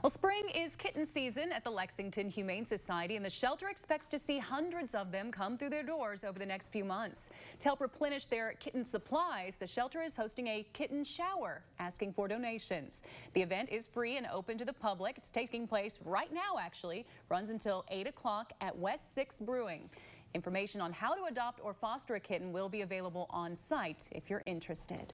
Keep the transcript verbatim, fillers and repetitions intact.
Well, spring is kitten season at the Lexington Humane Society, and the shelter expects to see hundreds of them come through their doors over the next few months. To help replenish their kitten supplies, the shelter is hosting a kitten shower, asking for donations. The event is free and open to the public. It's taking place right now, actually. Runs until eight o'clock at West sixth Brewing. Information on how to adopt or foster a kitten will be available on site if you're interested.